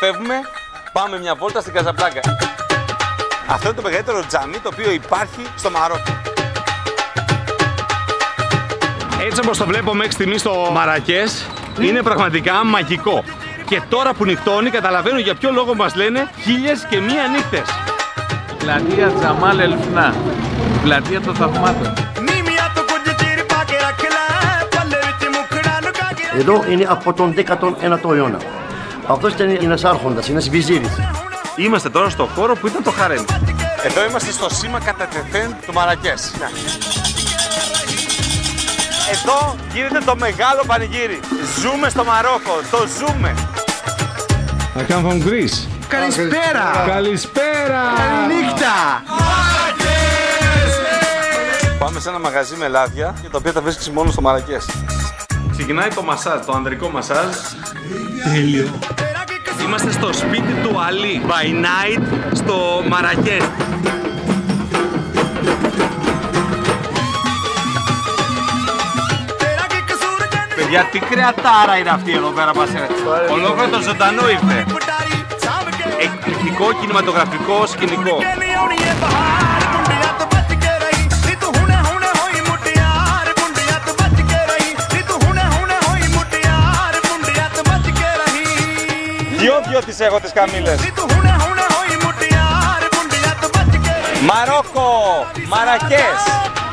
φεύγουμε, πάμε μια βόλτα στην Καζαμπλάνκα. Αυτό είναι το μεγαλύτερο τζαμί το οποίο υπάρχει στο Μαρόκο. Έτσι όπως το βλέπω μέχρι στιγμή στο Μαρακές, είναι πραγματικά μαγικό. Και τώρα που νυχτώνει καταλαβαίνω για ποιο λόγο μας λένε 1001 νύχτες. Πλατεία Τζαμάλ Ελφνά, πλατεία των θαυμάτων. Εδώ είναι από τον 19ο αιώνα. Αυτός ήταν ένας άρχοντας, ένας βυζίρης. Είμαστε τώρα στο χώρο που ήταν το χαρέμ. Εδώ είμαστε στο σήμα κατά τεθέν του Μαρακές. Εδώ γίνεται το μεγάλο πανηγύρι. Ζούμε στο Μαρόκο, το ζούμε. I come from Greece. Καλησπέρα! Καλησπέρα! Καληνύχτα! Πάμε σε ένα μαγαζί με λάδια, τα οποία τα βρίσκεις μόνο στο Μαρακές. Ξεκινάει το μασάζ, το ανδρικό μασάζ. Τέλειο. Είμαστε στο σπίτι του Αλή, by night, στο Μαρακές. Παιδιά, τι κρεατάρα είναι αυτή εδώ πέρα μας έρχεται. Ολόκληρο το ζωντανό ήρθε. Εκπληκτικό κινηματογραφικό σκηνικό. Δυο τις έχω τις καμήλες. Μαρόκο, Μαρακές.